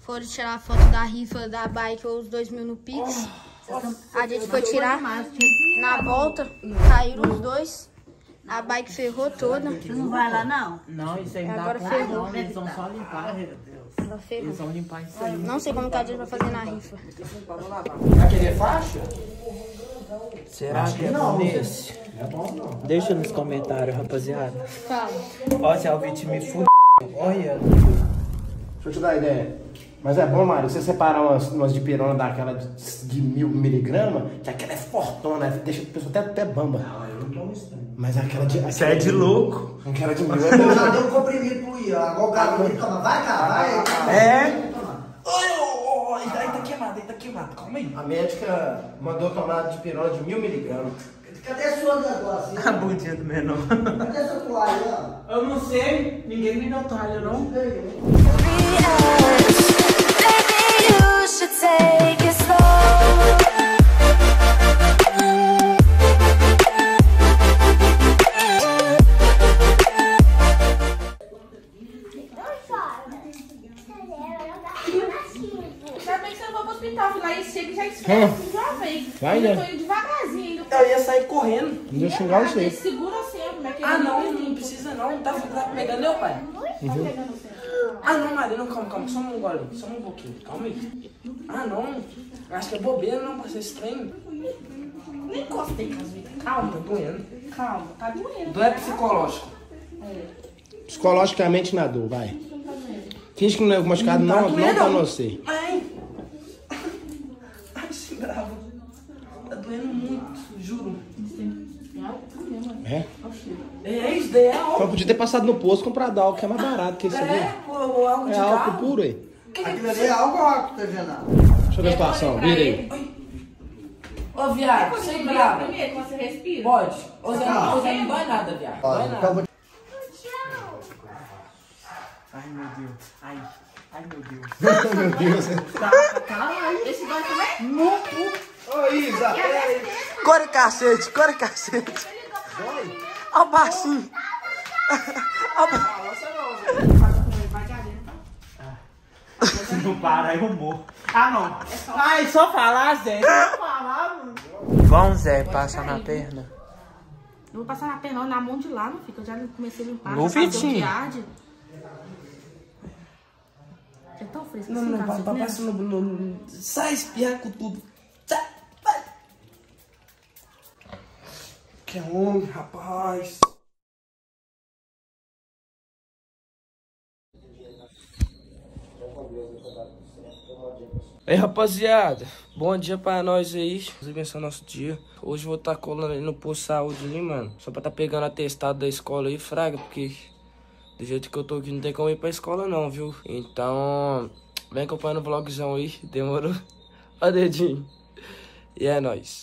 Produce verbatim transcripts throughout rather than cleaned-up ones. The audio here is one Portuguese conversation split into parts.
foram tirar a foto da rifa da bike ou os dois mil no Pix. A gente foi tirar, na volta, caíram os dois. A bike ferrou toda. Não vai lá, não? Não, isso aí não Agora dá ferrou. não. Eles vão só limpar, meu Deus. Ela ferrou. Eles vão limpar isso aí. Não sei como que a gente vai fazer na rifa. Vai querer faixa? Será que é bom nesse? Não é bom, não. Deixa nos comentários, rapaziada. Fala. Ó, se a Alvite me fudeu. Olha. Deixa eu te dar uma ideia. Mas é bom, Mário, você separar umas, umas de pirona daquela de, de mil miligramas, que aquela é fortona, deixa a pessoa até, até bamba. Não, eu não tomo isso. Mas aquela de... Você é de louco. Aquela de mil é bom. Já deu um comprimido pro Ian, agora o cara ele toma. Vai, cara, vai. É? Ai, ai, tá queimado, aí tá queimado. Calma aí. A médica mandou tomar de pirona de mil miligramas. Cadê a sua negócio? A bundinha do menor. Cadê a sua toalha? Eu não sei, ninguém me deu toalha, não. Take it slow. Já bem que você não vai pro hospital, lá e chega e já esquece de uma vez. Vai, eu né? tô indo devagarzinho. Eu ia sair correndo. Não deixa xingar você. Segura sempre, né? Ah, não, não precisa não. Tá, tá pegando eu, pai? Tá pegando você. Ah, não, Maria, não, calma, calma. Só um gole, só um pouquinho. Calma aí. Ah, não. Acho que é bobeira, não, pra ser estranho. Nem encostei, Casvita. Tá Calma, doendo. calma. Tá doendo. Não é psicológico. É. Psicologicamente na dor, vai. Finge que não é machucado, não, não, não tá no você. Ai. Ai, se bravo. Tá doendo muito, juro. É? É, isso daí é Só álcool. podia ter passado no posto e comprado álcool, que é mais barato que isso aí. É, o, o álcool de É álcool carro. puro aí. Aquilo ali é algo álcool, tá vendo? Deixa eu ver a situação, vira aí. Ô, viado, Você sem grava brava. primeiro que você respira? Pode. Ô, Zé, ô, Zé, não dói nada, viado. Dói nada. Então, vou... Ai, meu Deus. Ai, ai, meu Deus. Meu Deus. Calma aí. Esse dói também? Ô, Isa. Corre, cacete, corre, cacete. Ó o baixinho. Ó o baixinho. Se não parar, eu morro. Ah, não. Ai, só falar, Zé. Só falar, mano. Vamos, Zé, passar na perna. Eu vou passar na perna, não, na mão de lá, não fica. Eu já comecei a limpar. No já passei o Vitinho. que arde. É tão fresco Não, assim, não, cacete, papai, né? passa no, no, no... Sai, espirra com tudo. Sai, vai. Que homem, rapaz. Ei, rapaziada, bom dia pra nós aí. Deus abençoe nosso dia. Hoje eu vou estar tá colando ali no posto de saúde ali, mano. Só pra tá pegando atestado da escola aí, fraga, porque do jeito que eu tô aqui não tem como ir pra escola não, viu? Então, vem acompanhando o vlogzão aí, demorou? Ó o dedinho. E é nóis.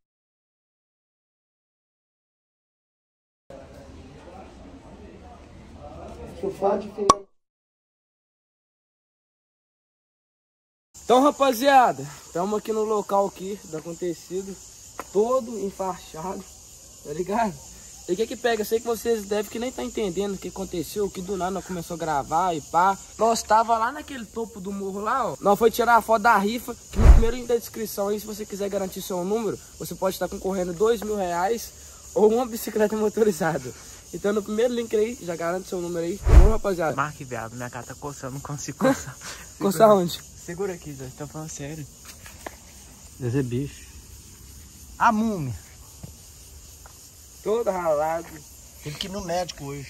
Então, rapaziada, estamos aqui no local aqui do acontecido, todo enfaixado, tá ligado? E o que que pega? Sei que vocês devem que nem tá entendendo o que aconteceu, que do nada nós começou a gravar e pá. Nós tava lá naquele topo do morro lá, ó. Nós foi tirar a foto da rifa, que no primeiro link da descrição aí, se você quiser garantir seu número, você pode estar concorrendo dois mil reais ou uma bicicleta motorizada. Então no primeiro link aí, já garante seu número aí. Vamos, rapaziada. Marque, viado, minha cara tá coçando, não consigo coçar. Coçar onde? Segura aqui, Zé, tô falando sério. Esse é bicho. A múmia. Todo ralado. Tive que ir no médico hoje.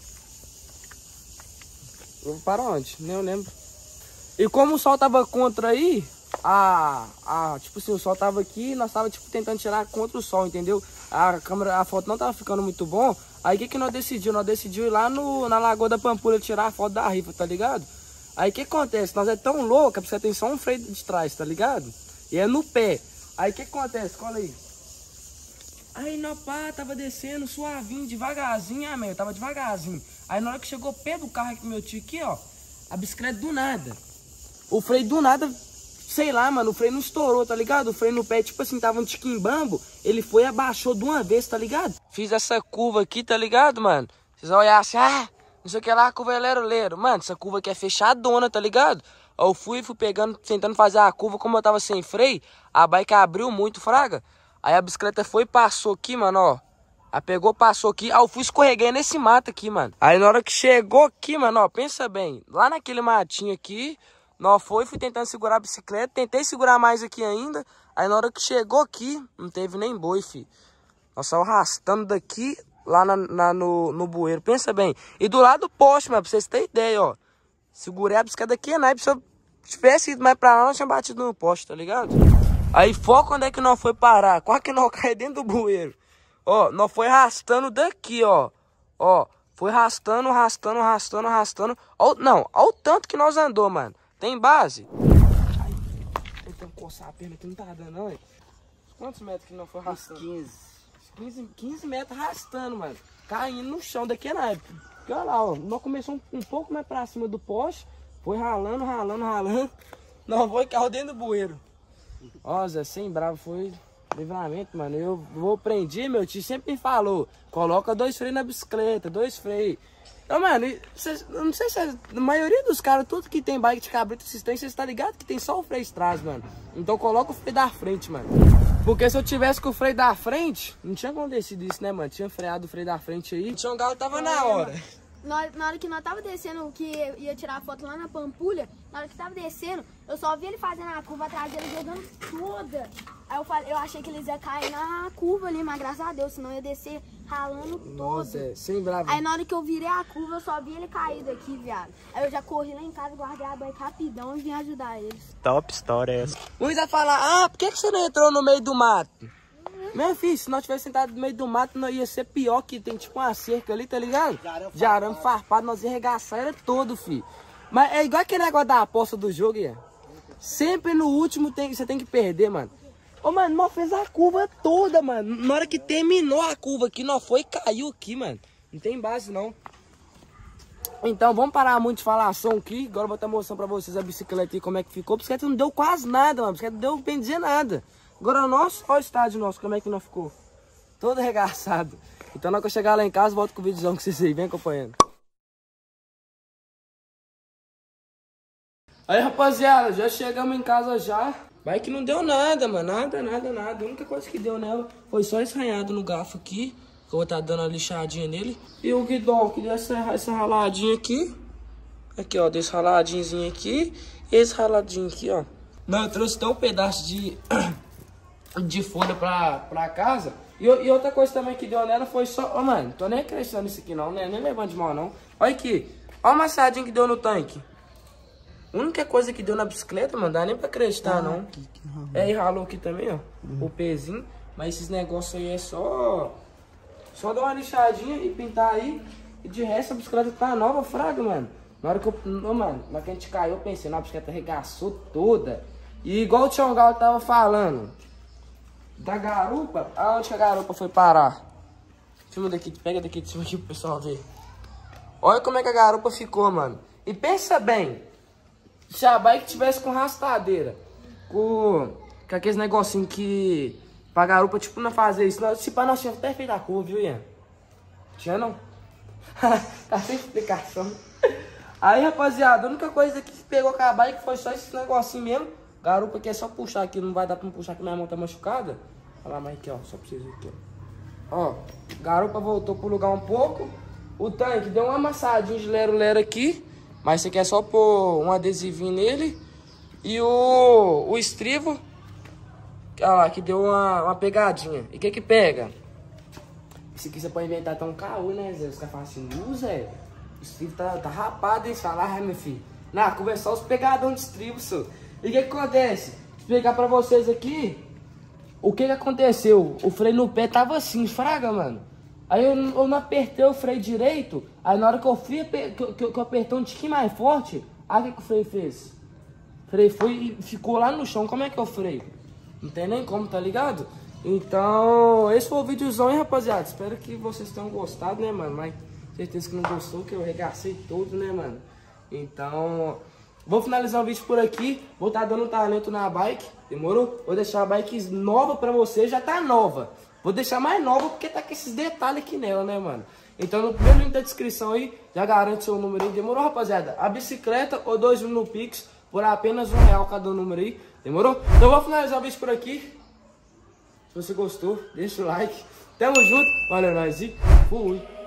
Para onde? Nem eu lembro. E como o sol tava contra aí, a, a, tipo assim, o sol tava aqui e nós tava tipo, tentando tirar contra o sol, entendeu? A câmera, a foto não tava ficando muito bom. Aí o que que nós decidimos? Nós decidimos ir lá no, na Lagoa da Pampulha tirar a foto da rifa, tá ligado? Aí o que acontece? Nós é tão louca, porque você tem só um freio de trás, tá ligado? E é no pé. Aí o que acontece? Cola aí. Aí, não, pá, tava descendo suavinho, devagarzinho, ah, meu, tava devagarzinho. Aí na hora que chegou perto do carro aqui, meu tio aqui, ó, a bicicleta do nada. O freio do nada, sei lá, mano, o freio não estourou, tá ligado? O freio no pé, tipo assim, tava um tiquimbambo, ele foi e abaixou de uma vez, tá ligado? Fiz essa curva aqui, tá ligado, mano? Vocês vão olhar assim, ah, não sei o que lá, a curva é lero-lero. Mano, essa curva aqui é fechadona, tá ligado? Eu fui, fui pegando, tentando fazer a curva, como eu tava sem freio, a bike abriu muito, fraga. Aí a bicicleta foi e passou aqui, mano, ó. Aí pegou, passou aqui, aí eu fui escorreguei nesse mato aqui, mano. Aí na hora que chegou aqui, mano, ó, pensa bem, lá naquele matinho aqui, nós foi, fui tentando segurar a bicicleta, tentei segurar mais aqui ainda. Aí na hora que chegou aqui, não teve nem boi, fi. Nós só arrastando daqui, lá na, na, no, no bueiro, pensa bem. E do lado do poste, mano, pra vocês terem ideia, ó. Segurei a bicicleta aqui, né? Se eu tivesse ido mais pra lá, nós tinha batido no poste, tá ligado? Aí foca onde é que nós foi parar. Quase que nós caímos dentro do bueiro. Ó, nós foi arrastando daqui, ó. Ó, foi arrastando, arrastando, arrastando, arrastando. Ó, não, ó o tanto que nós andou, mano. Tem base? Ai, tentando coçar a perna aqui, não tá dando, não, hein? Quantos metros que nós foi arrastando? quinze. quinze, quinze metros arrastando, mano. Caindo no chão daqui na época. Porque olha lá, ó, nós começamos um, um pouco mais pra cima do poste, foi ralando, ralando, ralando, nós foi carro dentro do bueiro. Ó, Zé, sem bravo, foi livramento, mano. Eu vou aprendi, meu tio sempre me falou, coloca dois freios na bicicleta, dois freios. Então, mano, cês, eu não sei se a maioria dos caras, tudo que tem bike de cabrito assistência, vocês tá ligado que tem só o freio de trás, mano. Então coloca o freio da frente, mano. Porque se eu tivesse com o freio da frente, não tinha acontecido isso, né, mano? Tinha freado o freio da frente aí. O Tião Galo tava na hora. Na hora, na hora que nós tava descendo, que ia tirar a foto lá na Pampulha, na hora que tava descendo, eu só vi ele fazendo a curva atrás dele, jogando toda. Aí eu, falei, eu achei que eles iam cair na curva ali, mas graças a Deus, senão ia descer ralando todo. Nossa, é, sem bravo. Aí na hora que eu virei a curva, eu só vi ele cair daqui, viado. Aí eu já corri lá em casa, guardei a bike rapidão e vim ajudar eles. Top história essa. Uns vai falar, ah, por que, que você não entrou no meio do mato? Meu filho, se nós tivéssemos sentado no meio do mato, nós ia ser pior, que tem tipo uma cerca ali, tá ligado? De arame farpado, nós ia arregaçar era todo, filho. Mas é igual aquele negócio da aposta do jogo, ia. Sempre no último tem, você tem que perder, mano. Ô, mano, nós fez a curva toda, mano. Na hora que terminou a curva aqui, nós foi e caiu aqui, mano. Não tem base, não. Então, vamos parar muito de falação aqui. Agora eu vou estar mostrando pra vocês a bicicleta e como é que ficou. A bicicleta não deu quase nada, mano. A bicicleta não deu bem dizer nada. Agora, nosso, olha o estádio nosso, como é que não ficou? Todo arregaçado. Então, na hora que eu chegar lá em casa, volto com o videozão que vocês aí. Vem acompanhando. Aí, rapaziada, já chegamos em casa já. Bike não deu nada, mano. Nada, nada, nada. A única coisa que deu nela foi só esse arranhado no garfo aqui. Que eu vou estar dando uma lixadinha nele. E o guidão, que deu essa, essa raladinha aqui. Aqui, ó. Desse raladinho aqui. E esse raladinho aqui, ó. Não, eu trouxe até um pedaço de... de folha pra, pra casa. E, e outra coisa também que deu nela foi só... Ô, oh, mano, tô nem acreditando nisso aqui não, né? Nem levando de mal não. Olha aqui. Olha o amassadinho que deu no tanque. A única coisa que deu na bicicleta, mano, dá nem pra acreditar, ah, não. Que, que é, e ralou aqui também, ó. Uhum. O pezinho. Mas esses negócios aí é só... Só dar uma lixadinha e pintar aí. E de resto a bicicleta tá nova, fraga, mano. Na hora que eu... Não, mano, na hora que a gente caiu, eu pensei, não, a bicicleta arregaçou toda. E igual o Tião Galo tava falando... Da garupa, aonde que a garupa foi parar? Filma daqui, pega daqui de cima aqui pro pessoal ver. Olha como é que a garupa ficou, mano. E pensa bem, se a bike tivesse com rastadeira, com, com aqueles negocinho que... Pra garupa, tipo, não fazer isso. Não, se pá, nós tínhamos até feito a curva, viu, Ian? Tinha não? Tá sem explicação. Aí, rapaziada, a única coisa que pegou com a bike foi só esse negocinho mesmo. Garupa que é só puxar aqui, não vai dar pra me puxar que minha mão tá machucada. Olha lá, mas aqui, ó, só pra vocês verem aqui, ó. Ó, garupa voltou pro lugar um pouco. O tanque deu uma amassadinha de lero-lero aqui. Mas você quer só pôr um adesivinho nele. E o, o estribo, olha lá, que deu uma, uma pegadinha. E o que que pega? Isso aqui você pode inventar até um caô, né, Zé? Os caras falam assim, não, Zé, o estribo tá, tá rapado, hein? Você fala, ah, meu filho. Na curva é só os pegadão de estribo, senhor. E o que que acontece? Vou explicar pra vocês aqui o que que aconteceu. O freio no pé tava assim, fraga, mano. Aí eu, eu não apertei o freio direito. Aí na hora que eu fui, que, que, que eu apertei um tiquinho mais forte, aí o que que o freio fez? O freio foi e ficou lá no chão. Como é que é o freio? Não tem nem como, tá ligado? Então, esse foi o videozão, hein, rapaziada. Espero que vocês tenham gostado, né, mano. Mas certeza que não gostou, que eu arregacei todo, né, mano. Então... Vou finalizar o vídeo por aqui. Vou estar dando talento na bike. Demorou? Vou deixar a bike nova pra você. Já tá nova. Vou deixar mais nova porque tá com esses detalhes aqui nela, né, mano? Então no primeiro link da descrição aí, já garante seu número aí. Demorou, rapaziada? A bicicleta ou dois mil no Pix. por apenas um real cada número aí. Demorou? Então eu vou finalizar o vídeo por aqui. Se você gostou, deixa o like. Tamo junto. Valeu, nós e fui.